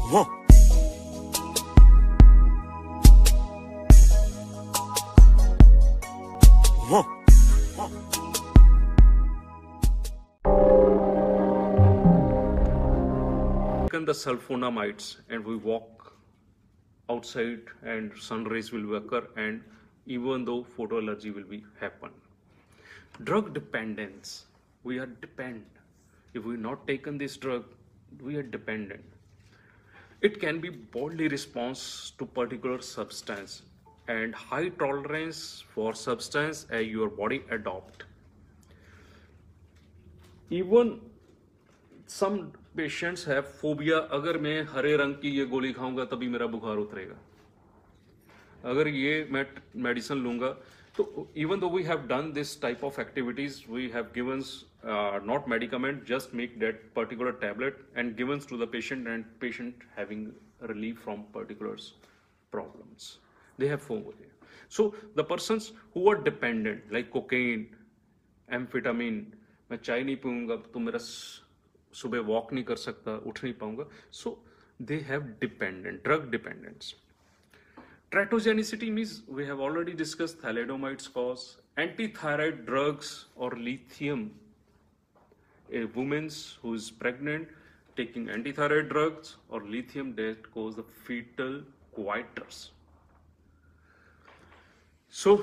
Huh. Huh. Taken the sulfonamides and we walk outside and sun rays will occur, and even though photoallergy will be happen. Drug dependence, we are dependent. If we not taken this drug, we are dependent. It can be bodily response to particular substance and high tolerance for substance as your body adopt. Even some patients have phobia, अगर मैं हरे रंग की ये गोली खाऊंगा तभी मेरा बुखार उतरेगा, अगर ये मैं मेडिसिन लूंगा तो even though we have done this type of activities, we have given not medicament, just make that particular tablet and given to the patient, and patient having relief from particular problems. They have phobia. So the persons who are dependent like cocaine, amphetamine, मैं चाय नहीं पीऊंगा तो मेरा सुबह walk नहीं कर सकता, उठ नहीं पाऊंगा, so they have dependent drug dependence. Teratogenicity means we have already discussed thalidomide cause, antithyroid drugs or lithium. A woman who is pregnant taking antithyroid drugs or lithium, that cause the fetal coitus. So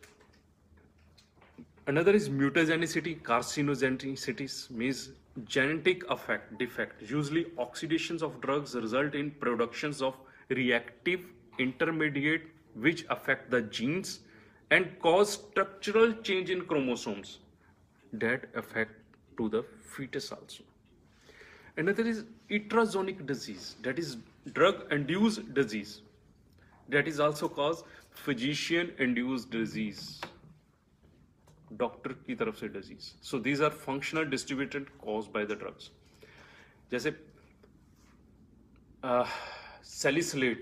another is mutagenicity, carcinogenicity means genetic defect. Usually oxidations of drugs result in productions of reactive intermediate which affect the genes and cause structural change in chromosomes that affect to the fetus also. Another is iterogenic disease, that is drug induced disease, that is also caused physician induced disease, doctor की तरफ से disease. So these are functional distributed cause by the drugs. जैसे salicylate,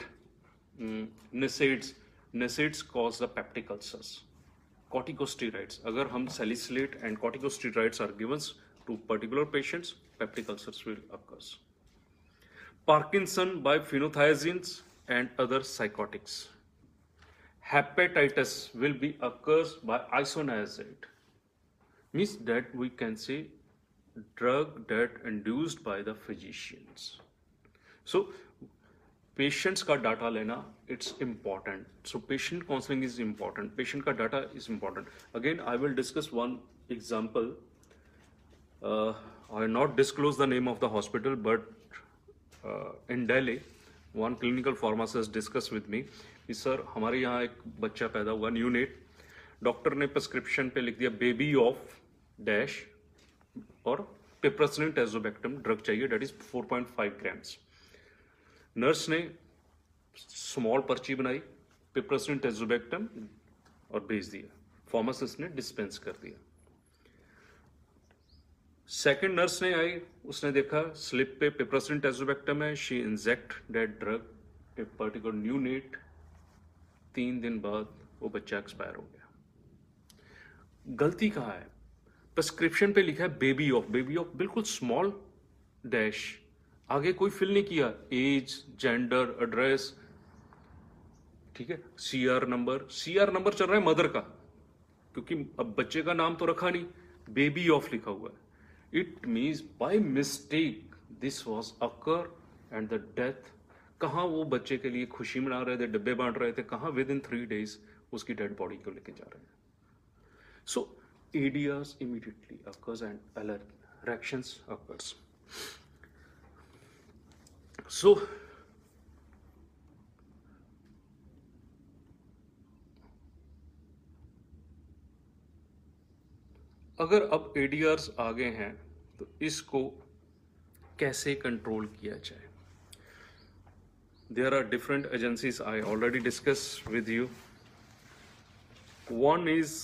NSAIDs cause the peptic ulcers. Corticosteroids, अगर हम salicylate and corticosteroids are givens to particular patients, peptic ulcers will occurs. Parkinson by phenothiazines and other psychotics. Hepatitis will be occurs by isoniazid, means that we can say drug that induced by the physicians. So patients का data लेना it's important. So patient counseling is important. Patient का data is important. Again, I will discuss one example. I will not disclose the name of the hospital, but in Delhi, one clinical pharmacist discussed with me कि sir हमारे यहाँ एक बच्चा पैदा हुआ, neonate, doctor ने prescription पे लिख दिया बेबी ऑफ डैश और पिप्रसनिन टैज़ोबैक्टम ड्रग चाहिए, डेट इज 4.5 ग्राम्स. नर्स ने स्मॉल पर्ची बनाई, पिप्रसनिन टैज़ोबैक्टम और भेज दिया. फार्मासिस्ट ने डिस्पेंस कर दिया. सेकेंड नर्स ने आई, उसने देखा स्लिप पे पिप्रसनिन टैज़ोबैक्टम है, she inject that drug a particular neonate. 3 दिन बाद वो बच्चा एक्सपायर हो गया. गलती कहाँ है? प्रिस्क्रिप्शन पे लिखा है बेबी ऑफ बिल्कुल स्मॉल डैश, आगे कोई फिल नहीं किया, एज, जेंडर, एड्रेस, ठीक है, सीआर नंबर चल रहा है मदर का, क्योंकि अब बच्चे का नाम तो रखा नहीं, बेबी ऑफ लिखा हुआ है. It means by mistake this was occur and the death. कहाँ वो बच्चे के लिए खुशी मना रहे थे, डब्बे बांट रहे थे, कहाँ विद इन 3 days उसकी डेड बॉडी को लेके जा रहे हैं. सो ADRs immediately occurs and alert reactions occurs. So अगर अब ADRs आ गए हैं तो इसको कैसे कंट्रोल किया जाए? There are different agencies I already discussed with you. One is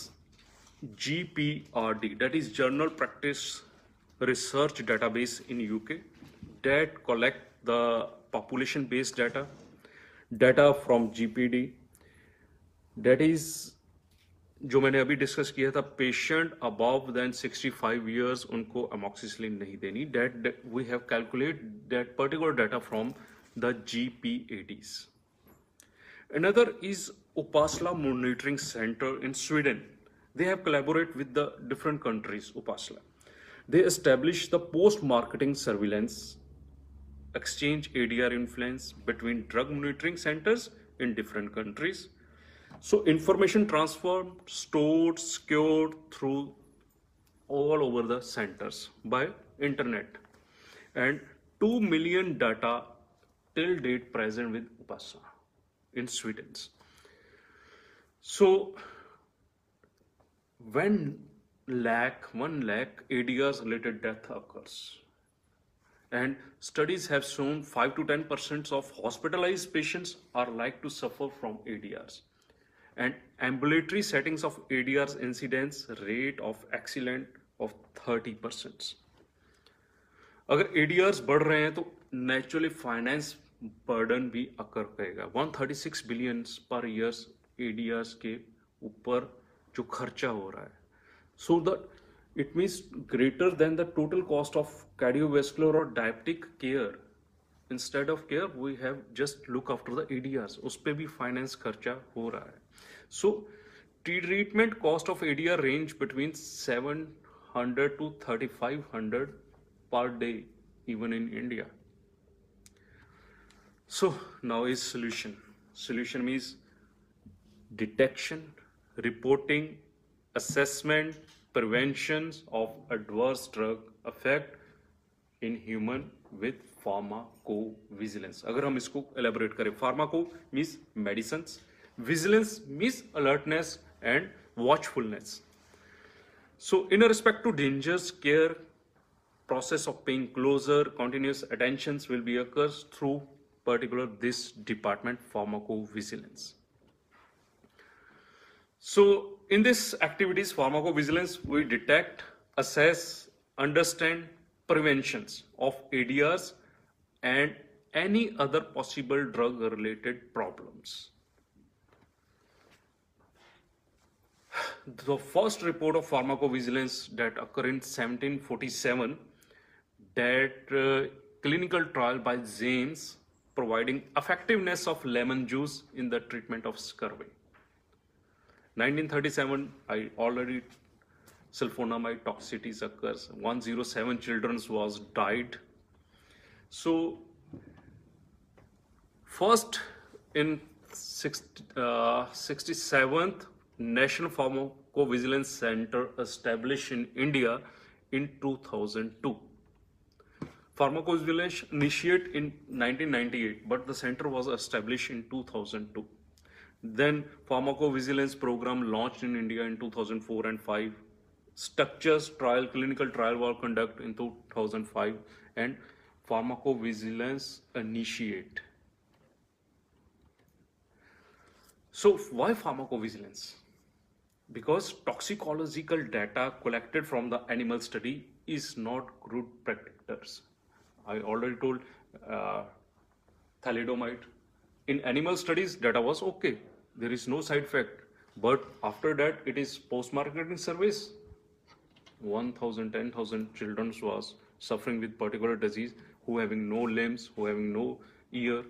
GPRD, that is Journal Practice Research Database in UK, that collect the population based data from GPD. That is जो मैंने अभी discuss किया था, patient above than 65 years उनको amoxicillin नहीं देनी. That we have calculated that particular data from the GPADs. Another is Upasla Monitoring Center in Sweden. They have collaborated with the different countries, Upasla. They established the post-marketing surveillance exchange ADR influence between drug monitoring centers in different countries. So information transfer stored, secured through all over the centers by internet, and 2 million data till date present with Upasla in Sweden. So when 1 lakh ADRs related death occurs, and studies have shown 5 to 10% of hospitalized patients are like to suffer from ADRs, and ambulatory settings of ADRs incidence rate of excellent of 30%. अगर ADRs बढ़ रहे हैं तो naturally finance burden भी अकर करेगा. 136 billion पर years ADRs के ऊपर जो खर्चा हो रहा है. So the it means greater than the total cost of cardiovascular or diabetic care. Instead of care, we have just look after the ADRs. उस पे भी फाइनेंस खर्चा हो रहा है. So treatment cost of ADR range between 700 to 3500 per day, even in India. So now is solution. Solution means detection, reporting, assessment, preventions of adverse drug effect in human with pharmacovigilance. अगर हम इसको elaborate करें, pharmaco means medicines, vigilance means alertness and watchfulness. So in respect to dangers, care process of paying closer, continuous attentions will be occurs through particular this department, pharmacovigilance. So in this activities, pharmacovigilance, we detect, assess, understand preventions of ADRs and any other possible drug related problems. The first report of pharmacovigilance that occurred in 1747, that clinical trial by James providing effectiveness of lemon juice in the treatment of scurvy. 1937, I already sulfonamide toxicities occurs. 107 children was died. So first in 67th National Pharmacovigilance Center established in India in 2002. Pharmacovigilance initiated in 1998, but the center was established in 2002. Then pharmacovigilance program launched in India in 2004 and 5. Structures trial, clinical trial were conducted in 2005, and pharmacovigilance initiate. So why pharmacovigilance? Because toxicological data collected from the animal study is not good predictors. I already told thalidomide. In animal studies, data was okay. There is no side effect. But after that, it is post-marketing service. 1,000, 10,000 children was suffering with particular disease, who having no limbs, who having no ear.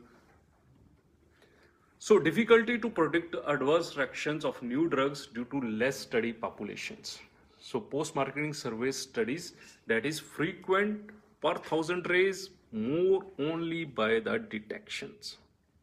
So difficulty to predict adverse reactions of new drugs due to less study populations. So post-marketing survey studies, that is frequent per 1,000 rays, more only by the detections.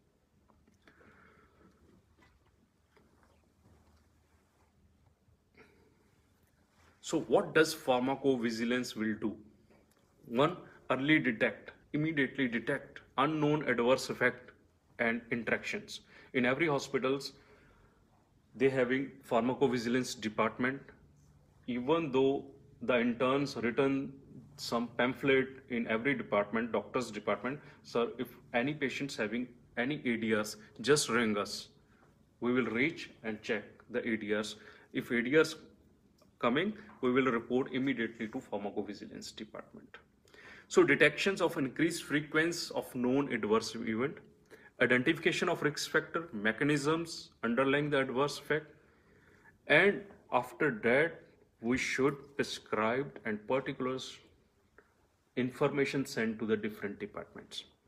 So what does pharmacovigilance will do? One, early detect, immediately detect unknown adverse effect and interactions. In every hospitals, they having pharmacovigilance department. Even though the interns written some pamphlet in every department, doctor's department, sir, if any patients having any ADRs, just ring us. We will reach and check the ADRs. If ADRs coming, we will report immediately to pharmacovigilance department. So detections of increased frequency of known adverse event, identification of risk factor, mechanisms underlying the adverse effect, and after that we should prescribe and particulars information sent to the different departments.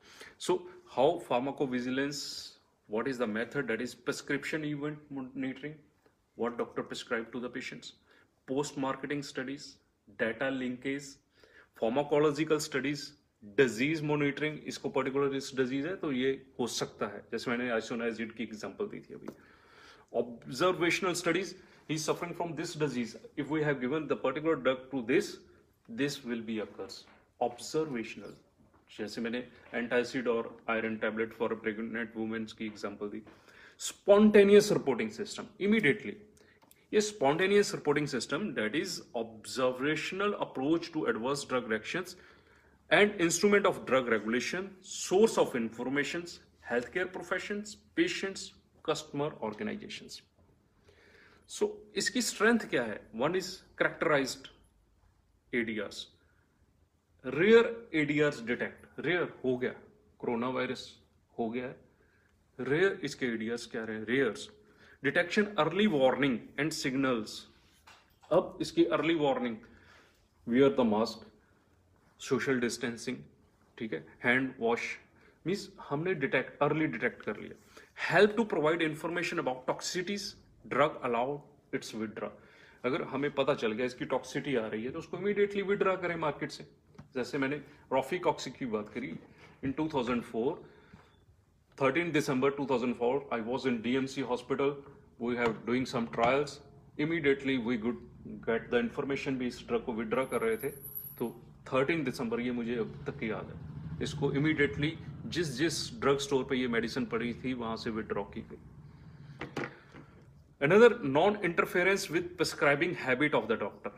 So how pharmacovigilance, what is the method? That is prescription event monitoring, what doctor prescribe to the patients, post marketing studies, data linkage, pharmacological studies, disease monitoring, इसको particular इस disease है तो ये हो सकता है, जैसे मैंने आइसोनाइजिड की एग्जांपल दी थी अभी. Observational studies, he's suffering from this disease, if we have given the particular drug to this will be occurs. Observational, जैसे मैंने एंटासिड और iron tablet for pregnant womens की एग्जांपल दी. स्पॉन्टेनियस रिपोर्टिंग सिस्टम, इमीडिएटली ये spontaneous reporting system, that is observational approach to adverse drug reactions and instrument of drug regulation, source of informations, healthcare professions, patients, customer organizations. So इसकी strength क्या है? One is characterized ADRs. Rare ADRs detect. Rare हो गया, corona virus हो गया है. Rare इसके ADRs क्या रहे? Rares. Detection, early warning and signals. अब इसकी early warning, wear the mask, social distancing, ठीक है, हैंड वॉश, मीन्स हमने अर्ली डिटेक्ट कर लिया. Help to provide information about toxicities, drug allowed its withdraw. अगर हमें पता चल गया इसकी टॉक्सिसिटी आ रही है तो उसको इमीडिएटली विड्रा करें मार्केट से. जैसे मैंने रॉफीकॉक्सी की बात करी in 2004, 13 December 2004, I was in DMC hospital, we have doing some trials, immediately we good get the information भी इस ड्रग को विड्रा कर रहे थे. तो 13 दिसंबर, ये मुझे अब तक याद है, इसको इमीडिएटली जिस ड्रग स्टोर पे ये मेडिसिन पड़ी थी वहां से विड्रॉ की गई. Another, non interference with prescribing habit of the doctor.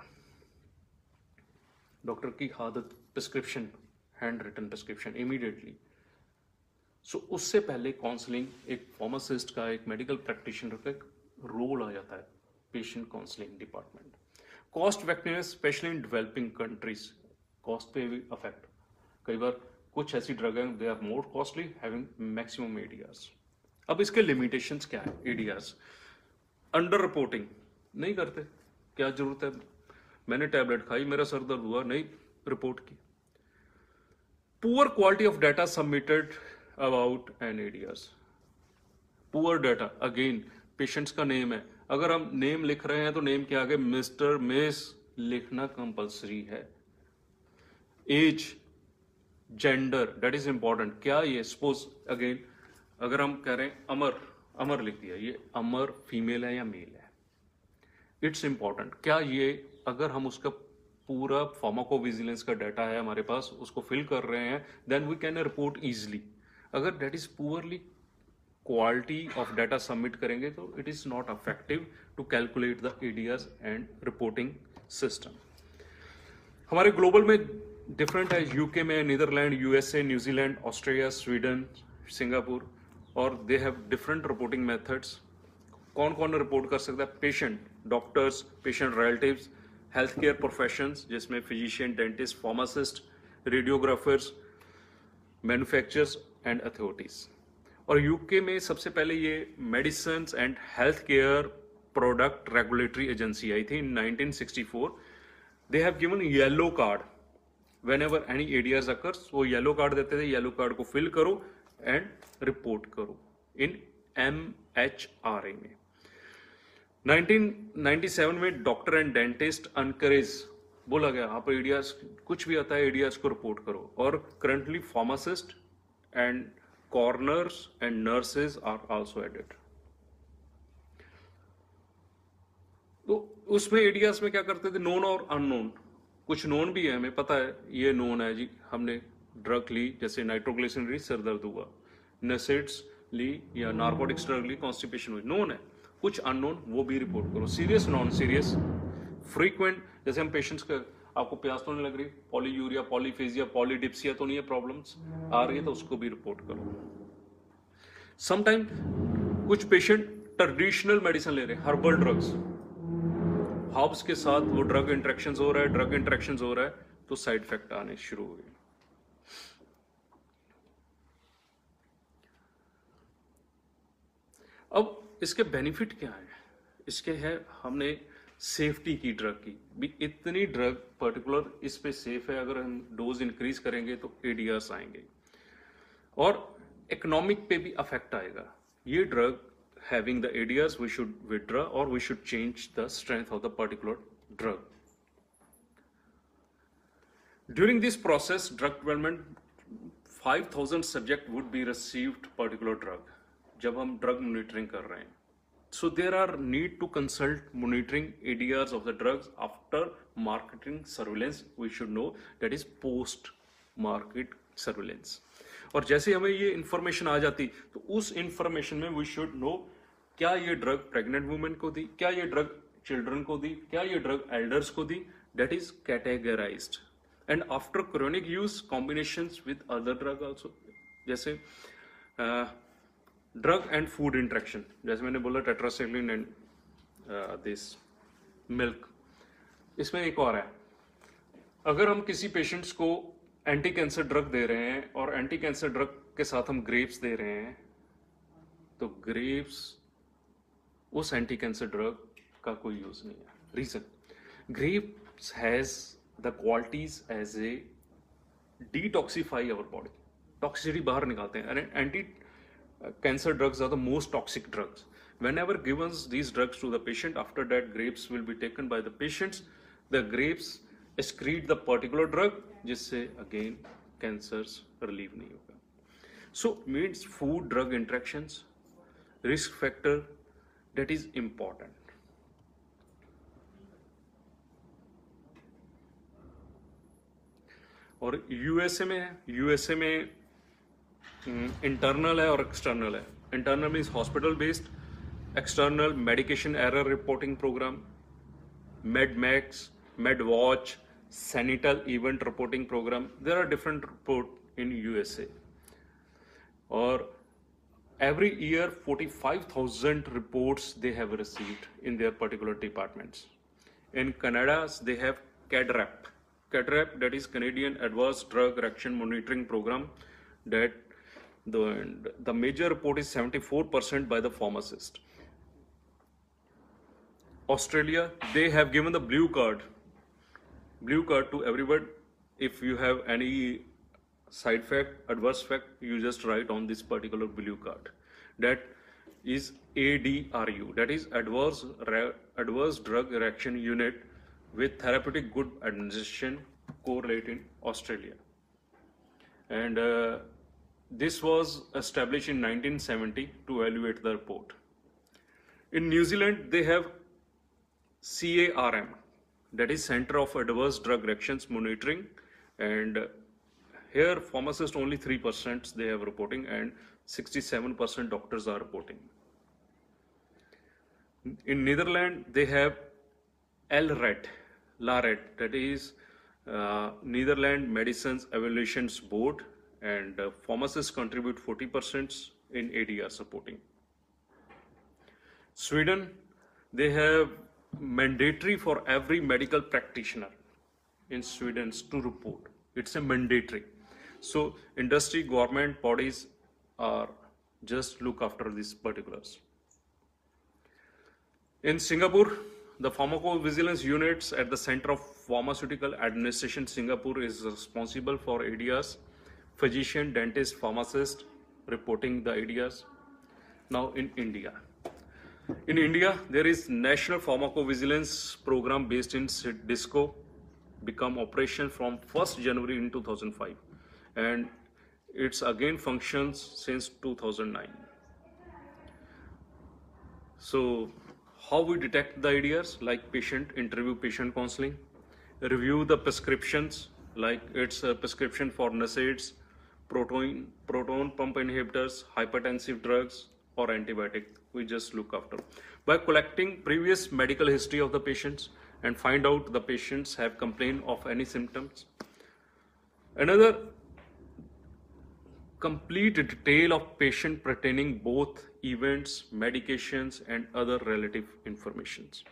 Doctor की आदत, prescription, hand written prescription immediately. So उससे पहले काउंसलिंग, एक फार्मासिस्ट का, एक मेडिकल प्रैक्टिशनर का एक रोल आ जाता है patient counselling department. Cost effectiveness, specially in developing countries, cost पे भी अफेक्ट. कई बार कुछ ऐसी ड्रग हैं, they are more costly, having maximum ADRs. अब इसके लिमिटेशंस क्या है? ADRs अंडर रिपोर्टिंग नहीं करते, क्या जरूरत है, मैंने टैबलेट खाई, मेरा सर दर्द हुआ, नहीं रिपोर्ट की. Poor quality of data submitted about an ADRs. Poor data, again patients का नेम है, अगर हम नेम लिख रहे हैं तो नेम के आगे मिस्टर, मिस लिखना कंपल्सरी है. Age, gender, that is important. क्या ये सपोज अगेन अगर हम कह रहे हैं अमर लिख दिया, ये अमर फीमेल है या मेल है, इट्स इंपॉर्टेंट. क्या ये अगर हम उसका पूरा फार्माकोविजिलेंस का डाटा है हमारे पास, उसको फिल कर रहे हैं, then we can report easily. अगर that is poorly quality of data submit करेंगे तो it is not effective to calculate the ADRs and reporting system. हमारे ग्लोबल में डिफरेंट है, यूके में, Netherlands, USA, New Zealand, Australia, Sweden, Singapore, और they have different reporting methods. कौन कौन report कर सकता है? Patient, doctors, patient relatives, health care professions जिसमें physician, dentist, pharmacist, radiographers, manufacturers and authorities. और यूके में सबसे पहले ये medicine and health care product regulatory agency आई थी in 1964. They have given yellow card whenever any ADRs occurs, वो yellow card देते थे, येलो कार्ड को फिल करो एंड रिपोर्ट करो इन MHRA में. 1997 में डॉक्टर एंड डेंटिस्ट अनकरेज बोला गया, आप ADRs कुछ भी आता है ADRs को रिपोर्ट करो. और currently pharmacist and coroners and nurses are also added. तो उसमें ADRs में क्या करते थे? नोन और अननोन. कुछ नोन भी है, हमें पता है ये नोन है जी, हमने ड्रग ली, जैसे नाइट्रोग्लिसरीन ली, सर दर्द हुआ, नेसेट्स ली या नार्कोटिक्स ड्रग ली, कॉन्स्टिपेशन हुई, नोन है. कुछ अननोन, वो भी रिपोर्ट करो. सीरियस, नॉन सीरियस, फ्रीक्वेंट, जैसे हम पेशेंट्स का, आपको प्यास तो नहीं लग रही, पॉलीयूरिया, पॉलीफेजिया, पॉलीडिप्सिया तो नहीं है, प्रॉब्लम्स आ रही है तो उसको भी रिपोर्ट करो. समटाइम कुछ पेशेंट ट्रेडिशनल मेडिसिन ले रहे हैं, हर्बल ड्रग्स, हर्ब्स के साथ वो ड्रग इंटरेक्शंस हो रहा है, तो साइड इफेक्ट आने शुरू हो गए. अब इसके बेनिफिट क्या है? इसके है, हमने सेफ्टी की ड्रग की भी, इतनी ड्रग पर्टिकुलर इस पे सेफ है, अगर हम डोज इंक्रीज करेंगे तो ADRs आएंगे. और इकोनॉमिक पे भी अफेक्ट आएगा। ये drug having the ADRs we should withdraw और we should change the strength of the particular drug. During this process drug development 5000 subject would be received particular drug, जब हम ड्रग मॉनिटरिंग कर रहे हैं। So there are need to consult monitoring ADRs of the drugs after marketing surveillance. We should know that is post market surveillance. और जैसे हमें ये information आ जाती तो उस इंफॉर्मेशन में वी शुड नो क्या ये ड्रग प्रेग्नेंट वुमेन को दी, क्या ये ड्रग चिल्ड्रन को दी, क्या ये ड्रग एल्डर्स को दी, that is categorised. And after chronic use combinations with other drug also, जैसे ड्रग एंड फूड इंटरेक्शन, जैसे मैंने बोला टेट्रासाइक्लिन एंड दिस मिल्क। इसमें एक और है, अगर हम किसी पेशेंट्स को एंटी कैंसर ड्रग दे रहे हैं और एंटी कैंसर ड्रग के साथ हम ग्रेप्स दे रहे हैं, तो ग्रेप्स उस एंटी कैंसर ड्रग का कोई यूज नहीं है। Reason, grapes has the qualities as a detoxify our body, toxicity बाहर निकालते हैं। And anti cancer drugs are the most toxic drugs. Whenever given these drugs to the patient, after that grapes will be taken by the patients. The grapes excrete the particular drug, जिससे again cancers relieve नहीं होगा। So means food drug interactions, risk factor, that is important. और USA में internal है और external है। Internal means hospital based, external medication error reporting program, MedMarx, MedWatch, sentinel event reporting program. There are different report in USA. और every year 45,000 reports they have received in their particular departments. In Canada they have CADRAP. CADRAP, that is Canadian Advanced Drug Reaction Monitoring Program, that the major report is 74% by the pharmacist. Australia, they have given the blue card to everyone. If you have any side fact, adverse fact, you just write on this particular blue card. That is ADRU, that is Adverse Drug Reaction Unit with Therapeutic Good Administration, correlate in Australia. And this was established in 1970 to evaluate the report. In New Zealand, they have CARM, that is Center of Adverse Drug Reactions Monitoring, and here pharmacists only 3% they have reporting and 67% doctors are reporting. In Netherlands, they have LRAT, that is Netherlands Medicines Evaluations Board, and pharmacists contribute 40% in ADR supporting. Sweden, they have mandatory for every medical practitioner in Sweden to report. It's a mandatory. So industry, government bodies are just look after these particulars. In Singapore, the pharmacovigilance units at the Center of Pharmaceutical Administration Singapore is responsible for ADRs, physician, dentist, pharmacist reporting the ADRs. Now in India, there is National Pharmacovigilance Program based in DISCO, become operational from 1st January in 2005, and it's again functions since 2009. So how we detect the ADRs? Like patient interview, patient counseling, review the prescriptions, like it's a prescription for NSAIDs, proton pump inhibitors, hypertensive drugs, or antibiotic. We just look after by collecting previous medical history of the patients and find out the patients have complained of any symptoms. Another, complete detail of patient pertaining both events, medications, and other relative informations.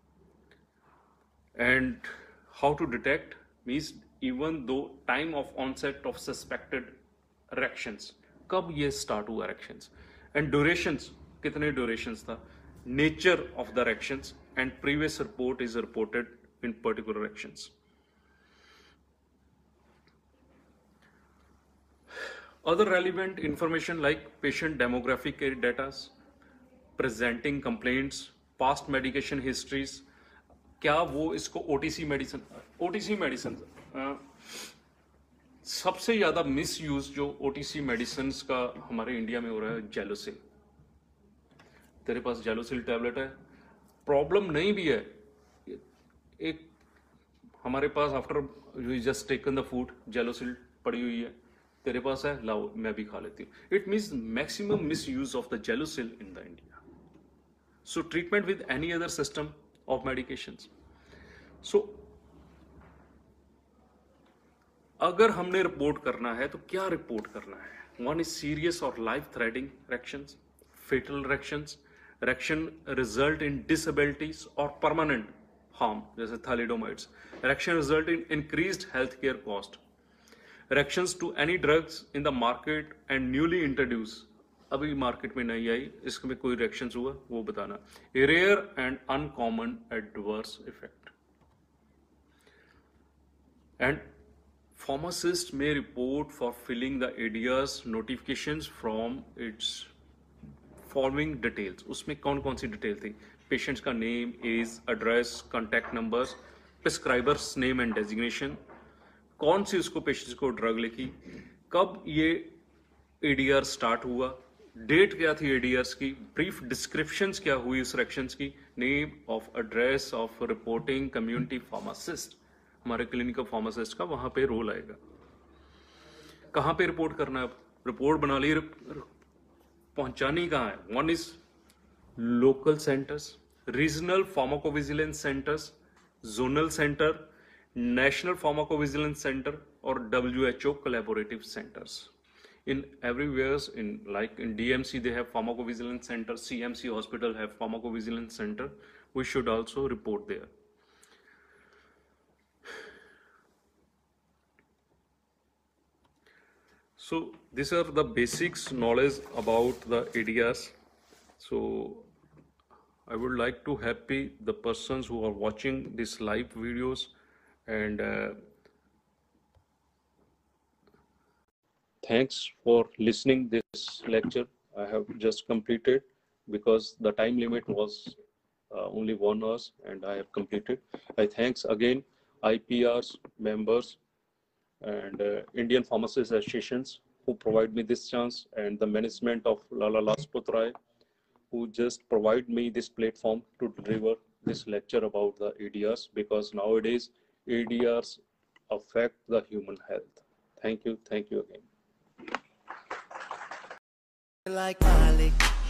And how to detect means even though time of onset of suspected erections, कब ये start हुआ erections, and durations, कितने durations था, nature of the erections, and previous report is reported in particular erections. Other relevant information like patient demographic data, presenting complaints, past medication histories, क्या वो इसको OTC medicine सबसे ज्यादा misuse जो OTC medicine का हमारे India में हो रहा है, जेलोसिल। तेरे पास जेलोसिल टैबलेट है, प्रॉब्लम नहीं भी है, एक हमारे पास after you just taken the food Gelusil पड़ी हुई है, तेरे पास है, लाओ मैं भी खा लेती हूँ। It means maximum misuse of the Gelusil in the India. So treatment with any other system of medications. So अगर हमने रिपोर्ट करना है तो क्या रिपोर्ट करना है? One is serious or life-threatening reactions, fatal reactions, reaction result in disabilities or permanent harm, जैसे thalidomide, reaction result in increased healthcare cost, reactions to any drugs in the market and newly introduced, अभी market में नहीं आई, इसमें कोई reactions हुआ वो बताना, rare and uncommon adverse effect. And pharmacist में report for filling the ADRs notifications from its following details. उसमें कौन कौन सी डिटेल थी? पेशेंट्स का name, age, address, contact numbers, prescribers name and designation, कौन सी उसको पेशेंट्स को ड्रग लिखी, कब ये एडीआर स्टार्ट हुआ, डेट क्या थी एडीआरस की, ब्रीफ डिस्क्रिप्शंस क्या हुई उस रिएक्शंस की, name of address of reporting community pharmacist, हमारे क्लिनिकल फार्मासिस्ट का वहां पे रोल आएगा। कहां पे रिपोर्ट करना है? रिपोर्ट बना ली, पहुंचानी कहां है? One is local centres, regional pharmacovigilance centres, zonal centre, national pharmacovigilance centre और WHO collaborative centres. In everywhere, in DMC they have pharmacovigilance center, CMC hospital have pharmacovigilance center. We should also report there. So these are the basics knowledge about the ADRs. So I would like to happy the persons who are watching these live videos, and thanks for listening this lecture. I have just completed because the time limit was only 1 hour and I have completed. I thanks again IPR's members and Indian Pharmacists Associations who provide me this chance, and the management of Lala Lajpat Rai who just provide me this platform to deliver this lecture about the ADRs, because nowadays ADRs affect the human health. Thank you again. Like Malik.